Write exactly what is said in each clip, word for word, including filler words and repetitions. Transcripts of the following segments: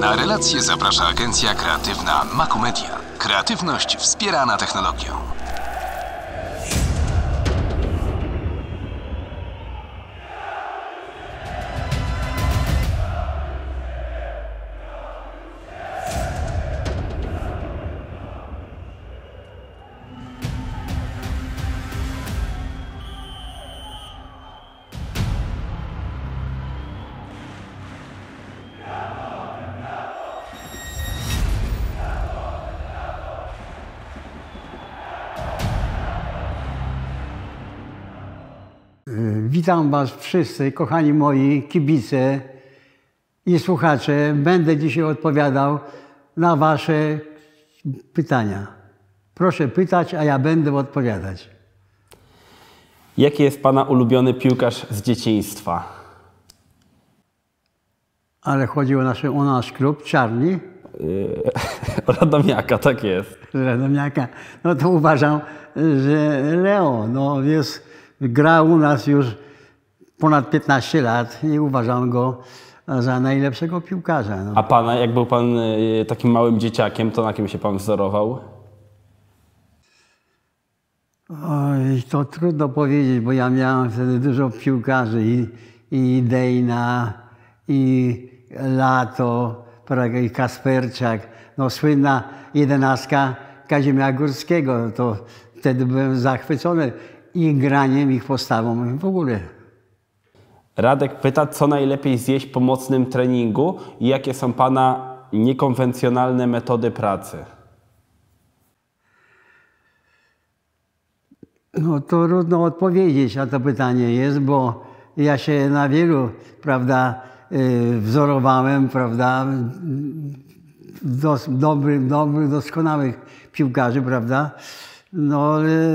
Na relacje zaprasza agencja kreatywna Makumedia. Kreatywność wspierana technologią. Witam Was wszyscy, kochani moi kibice i słuchacze. Będę dzisiaj odpowiadał na Wasze pytania. Proszę pytać, a ja będę odpowiadać. Jaki jest Pana ulubiony piłkarz z dzieciństwa? Ale chodzi o, nasze, o nasz klub, Czarni. Yy, Radomiaka, tak jest. Radomiaka. No to uważam, że Leo, no jest... Gra u nas już ponad piętnaście lat i uważam go za najlepszego piłkarza. No. A Pana, jak był Pan y, takim małym dzieciakiem, to na kim się Pan wzorował? Oj, to trudno powiedzieć, bo ja miałem wtedy dużo piłkarzy i, i Dejna, i Lato, i Kasperczak. No słynna jedenastka Kazimierza Górskiego, to wtedy byłem zachwycony ich graniem, ich postawą w ogóle. Radek pyta, co najlepiej zjeść po mocnym treningu i jakie są Pana niekonwencjonalne metody pracy? No to trudno odpowiedzieć na to pytanie jest, bo ja się na wielu, prawda, wzorowałem, prawda, dos, dobrych, dobrych, doskonałych piłkarzy, prawda. No,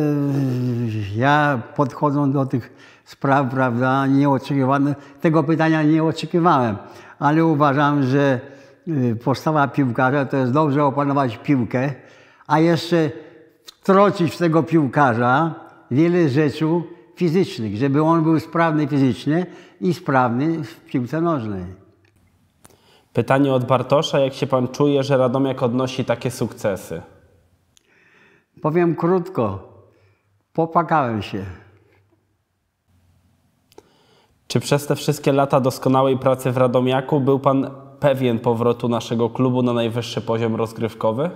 ja podchodząc do tych spraw, prawda, nieoczekiwane, tego pytania nie oczekiwałem, ale uważam, że postawa piłkarza to jest dobrze opanować piłkę, a jeszcze wtrącić w tego piłkarza wiele rzeczy fizycznych, żeby on był sprawny fizycznie i sprawny w piłce nożnej. Pytanie od Bartosza, jak się Pan czuje, że Radomiak odnosi takie sukcesy? Powiem krótko, popłakałem się. Czy przez te wszystkie lata doskonałej pracy w Radomiaku był Pan pewien powrotu naszego klubu na najwyższy poziom rozgrywkowy?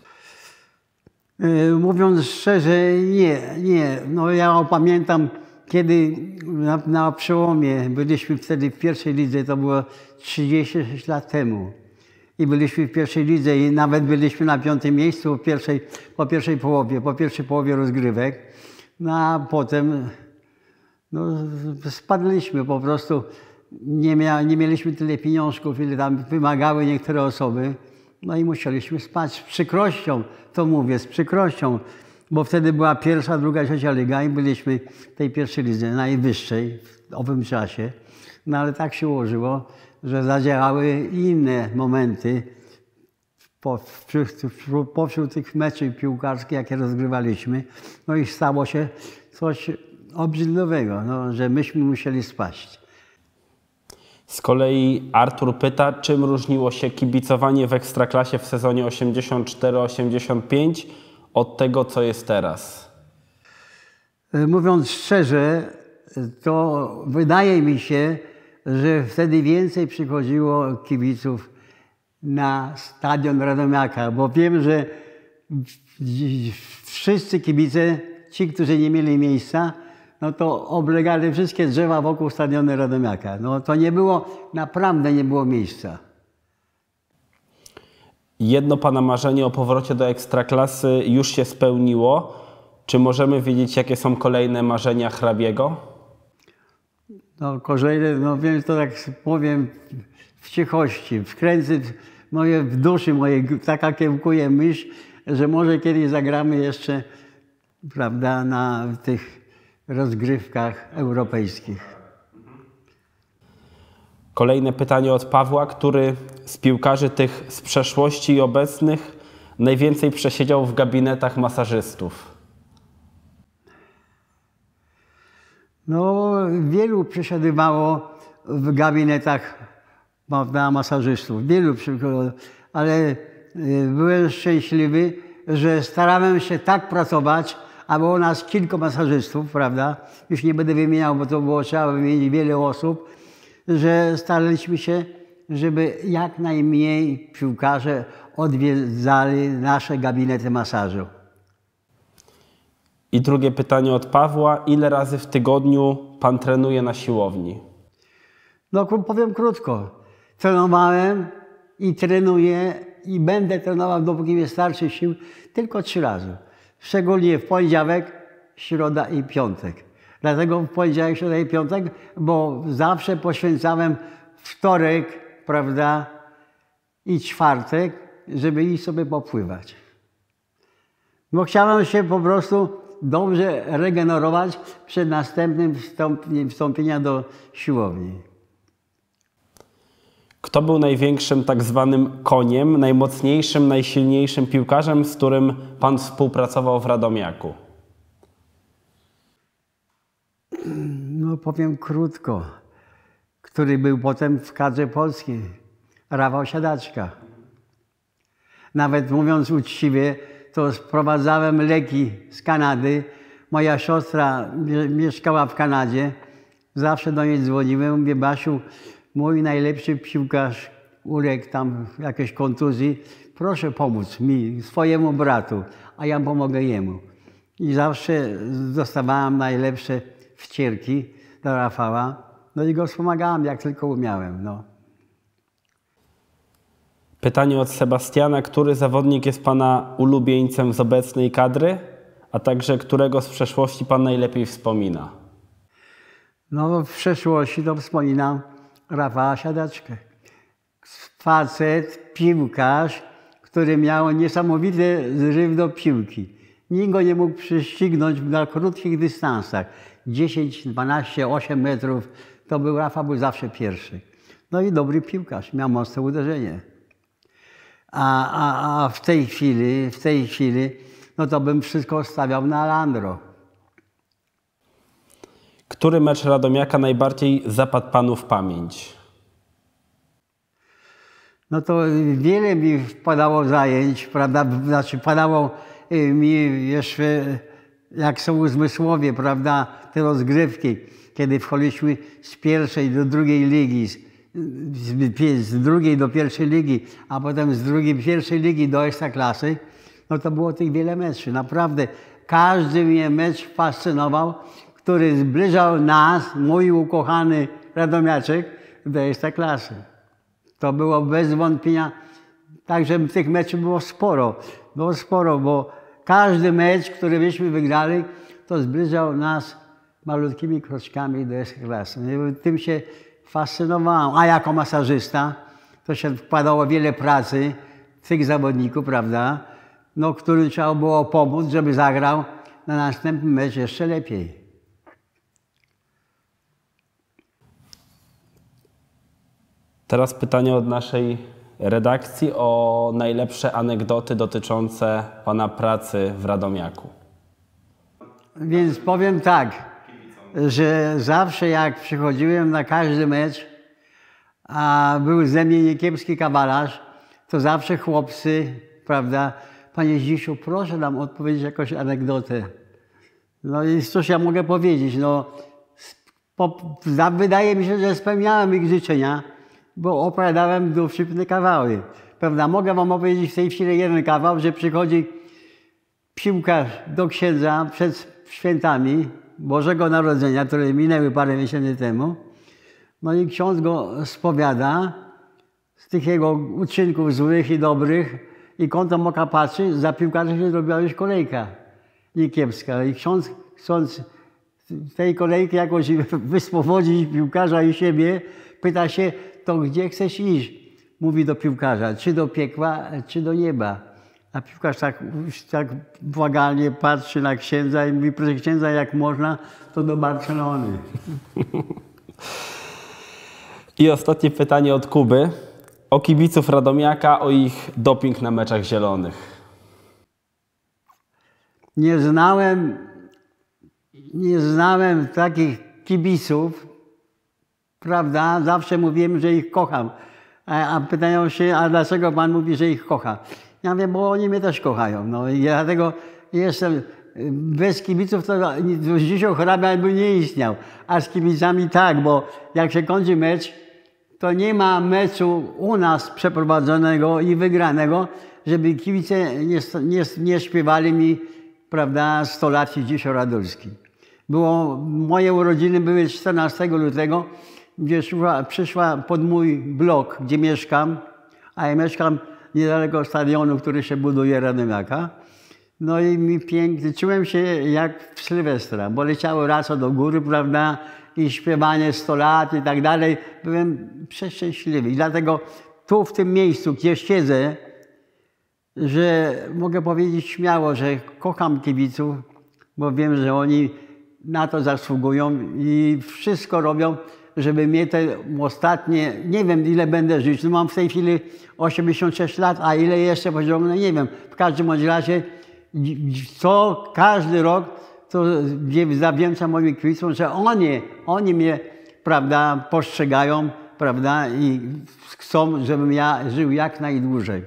Mówiąc szczerze, nie, nie. No ja pamiętam, kiedy na, na przełomie byliśmy wtedy w pierwszej lidze, to było trzydzieści sześć lat temu. I byliśmy w pierwszej lidze i nawet byliśmy na piątym miejscu w pierwszej, po pierwszej połowie, po pierwszej połowie rozgrywek. No a potem no, spadliśmy po prostu. Nie, mia, nie mieliśmy tyle pieniążków, ile tam wymagały niektóre osoby. No i musieliśmy spać z przykrością, to mówię, z przykrością. Bo wtedy była pierwsza, druga, trzecia liga i byliśmy w tej pierwszej lidze, najwyższej w owym czasie. No ale tak się ułożyło, że zadziałały inne momenty po, wśród, pośród tych meczów piłkarskich, jakie rozgrywaliśmy. No i stało się coś obrzydliwego, no, że myśmy musieli spaść. Z kolei Artur pyta, czym różniło się kibicowanie w Ekstraklasie w sezonie osiemdziesiąt cztery osiemdziesiąt pięć od tego, co jest teraz? Mówiąc szczerze, to wydaje mi się, że wtedy więcej przychodziło kibiców na stadion Radomiaka, bo wiem, że wszyscy kibice, ci, którzy nie mieli miejsca, no to oblegali wszystkie drzewa wokół stadionu Radomiaka. No to nie było, naprawdę nie było miejsca. Jedno Pana marzenie o powrocie do Ekstraklasy już się spełniło. Czy możemy wiedzieć, jakie są kolejne marzenia hrabiego? No kolejne, no wiem, to tak powiem w cichości, wkręcę moje, w duszy mojej, taka kiełkuje myśl, że może kiedyś zagramy jeszcze, prawda, na tych rozgrywkach europejskich. Kolejne pytanie od Pawła, który z piłkarzy tych z przeszłości i obecnych najwięcej przesiedział w gabinetach masażystów? No, wielu przesiadywało w gabinetach prawda, masażystów, wielu przykładów, ale y, byłem szczęśliwy, że starałem się tak pracować, a było nas kilku masażystów, prawda? Już nie będę wymieniał, bo to było trzeba wymienić wiele osób, że staraliśmy się, żeby jak najmniej piłkarze odwiedzali nasze gabinety masażu. I drugie pytanie od Pawła. Ile razy w tygodniu pan trenuje na siłowni? No powiem krótko. Trenowałem i trenuję i będę trenował, dopóki mi starczy sił, tylko trzy razy. Szczególnie w poniedziałek, środa i piątek. Dlatego w poniedziałek, środa i piątek, bo zawsze poświęcałem wtorek, prawda, i czwartek, żeby iść sobie popływać. Bo chciałem się po prostu dobrze regenerować przed następnym wstąpieniem, wstąpienia do siłowni. Kto był największym tak zwanym koniem, najmocniejszym, najsilniejszym piłkarzem, z którym pan współpracował w Radomiaku? No powiem krótko. Który był potem w kadrze polskiej. Rafał Siadaczka. Nawet mówiąc uczciwie, to sprowadzałem leki z Kanady. Moja siostra mieszkała w Kanadzie. Zawsze do niej dzwoniłem. Mówię, Basiu, mój najlepszy piłkarz uległ tam jakiejś kontuzji. Proszę pomóc mi, swojemu bratu, a ja pomogę jemu. I zawsze dostawałem najlepsze wcierki do Rafała. No i go wspomagałem, jak tylko umiałem. No. Pytanie od Sebastiana. Który zawodnik jest pana ulubieńcem z obecnej kadry, a także którego z przeszłości pan najlepiej wspomina? No w przeszłości to wspominam Rafała Siadaczkę. Facet, piłkarz, który miał niesamowity zryw do piłki. Nikt go nie mógł prześcignąć na krótkich dystansach. dziesięć, dwanaście, osiem metrów. To był Rafał, był zawsze pierwszy. No i dobry piłkarz, miał mocne uderzenie. A, a, a w tej chwili, w tej chwili, no to bym wszystko stawiał na Landro. Który mecz Radomiaka najbardziej zapadł panu w pamięć? No to wiele mi wpadało zajęć, prawda? Znaczy padało mi jeszcze, jak są uzmysłowie, prawda, te rozgrywki, kiedy wchodziliśmy z pierwszej do drugiej ligi, z, z drugiej do pierwszej ligi, a potem z drugiej, pierwszej ligi do ekstraklasy, no to było tych wiele meczów. Naprawdę każdy mnie mecz fascynował, który zbliżał nas, mój ukochany Radomiaczek, do ekstraklasy. To było bez wątpienia, także tych meczów było sporo, było sporo, bo każdy mecz, który byśmy wygrali, to zbliżał nas malutkimi kroczkami do ekstraklasy. Tym się fascynowałem, a jako masażysta to się wkładało wiele pracy w tych zawodników, prawda, no, którym trzeba było pomóc, żeby zagrał na następny mecz jeszcze lepiej. Teraz pytanie od naszej redakcji o najlepsze anegdoty dotyczące pana pracy w Radomiaku. Więc powiem tak, że zawsze jak przychodziłem na każdy mecz, a był ze mnie niekiepski kawalarz, to zawsze chłopcy, prawda, panie Zdzisiu, proszę nam odpowiedzieć jakąś anegdotę. No i cóż ja mogę powiedzieć, no, po, wydaje mi się, że spełniałem ich życzenia, bo opowiadałem dowcipne kawały. Prawda? Mogę wam opowiedzieć w tej chwili jeden kawał, że przychodzi piłkarz do księdza przed świętami Bożego Narodzenia, które minęły parę miesięcy temu. No i ksiądz go spowiada z tych jego uczynków złych i dobrych i kątem oka patrzy, za piłkarzem się zrobiła już kolejka niekiepska. I ksiądz, chcąc tej kolejki jakoś wyspowodzić piłkarza i siebie, pyta się, to gdzie chcesz iść? Mówi do piłkarza, czy do piekła, czy do nieba. A piłkarz tak, tak błagalnie patrzy na księdza i mówi, proszę księdza, jak można, to do Barcelony. I ostatnie pytanie od Kuby. O kibiców Radomiaka, o ich doping na meczach zielonych. Nie znałem, nie znałem takich kibiców, prawda? Zawsze mówiłem, że ich kocham, A, a pytają się, a dlaczego pan mówi, że ich kocha? Ja mówię, bo oni mnie też kochają. No i dlatego jestem, bez kibiców to Zdzisław Hrabia by nie istniał. A z kibicami tak, bo jak się kończy mecz, to nie ma meczu u nas przeprowadzonego i wygranego, żeby kibice nie, nie, nie śpiewali mi, prawda, sto lat Zdzisław Radulski. Było, moje urodziny były czternastego lutego, gdzie szła, przyszła pod mój blok, gdzie mieszkam, a ja mieszkam niedaleko stadionu, który się buduje, Radomiaka. No i mi pięknie, czułem się jak w Sylwestra, bo leciało raco do góry, prawda, i śpiewanie sto lat i tak dalej. Byłem przeszczęśliwy i dlatego tu, w tym miejscu, gdzie siedzę, że mogę powiedzieć śmiało, że kocham kibiców, bo wiem, że oni na to zasługują i wszystko robią, żeby mnie te ostatnie, nie wiem ile będę żyć, no mam w tej chwili osiemdziesiąt sześć lat, a ile jeszcze poziom, nie wiem. W każdym bądź razie, co każdy rok, to zawdzięczam moim kibicom, że oni, oni mnie, prawda, postrzegają, prawda, i chcą, żebym ja żył jak najdłużej.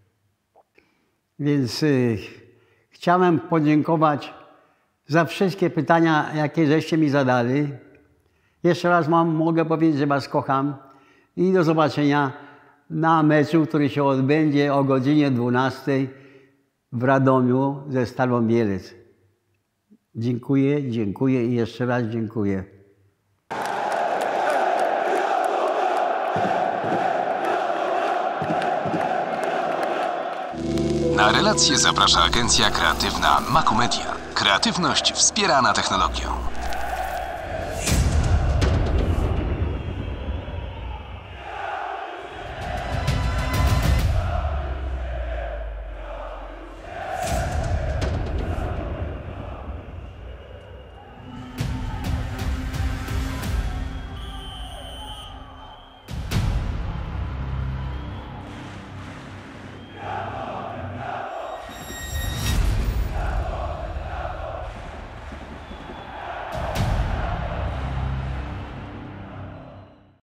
Więc y, chciałem podziękować za wszystkie pytania, jakie żeście mi zadali. Jeszcze raz mam, mogę powiedzieć, że was kocham i do zobaczenia na meczu, który się odbędzie o godzinie dwunastej w Radomiu ze Stalą Mielec. Dziękuję, dziękuję i jeszcze raz dziękuję. Na relacje zaprasza agencja kreatywna Makumedia. Kreatywność wspierana technologią.